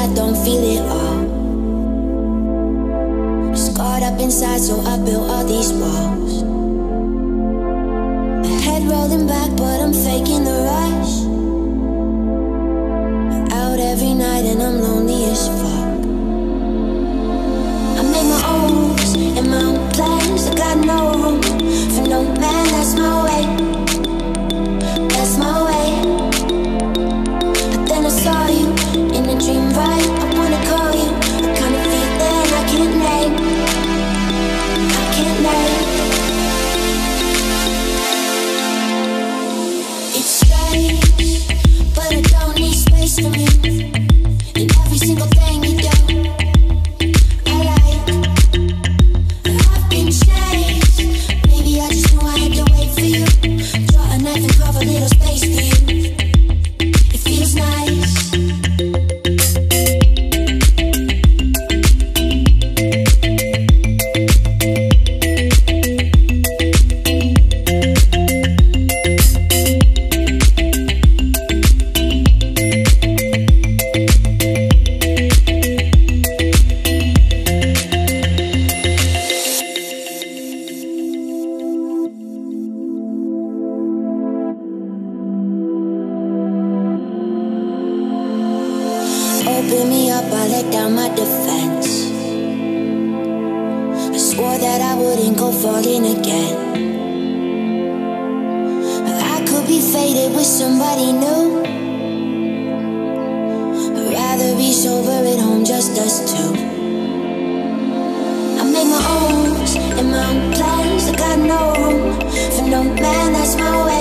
I don't feel it all. Scarred up inside, so I built all these walls. My head rolling back, but I'm faking the rush. Out every night and I'm lonely as fuck. I made my own rules and my own plans. I got no room for no man, that's my way. That's my way. But then I saw you in a dream, right? I wanna call you, the kind of feeling I can't name. I can't name. It's strange, but I don't need space from you. And every single thing you do, I like. I've been chased, maybe I just knew I had to wait for you. Draw a knife and carve a little space for you. It feels nice. Open me up, I let down my defense. I swore that I wouldn't go falling again. But I could be faded with somebody new. I'd rather be sober at home, just us two. I made my own rules and my own plans. I got no room for no man, that's my way.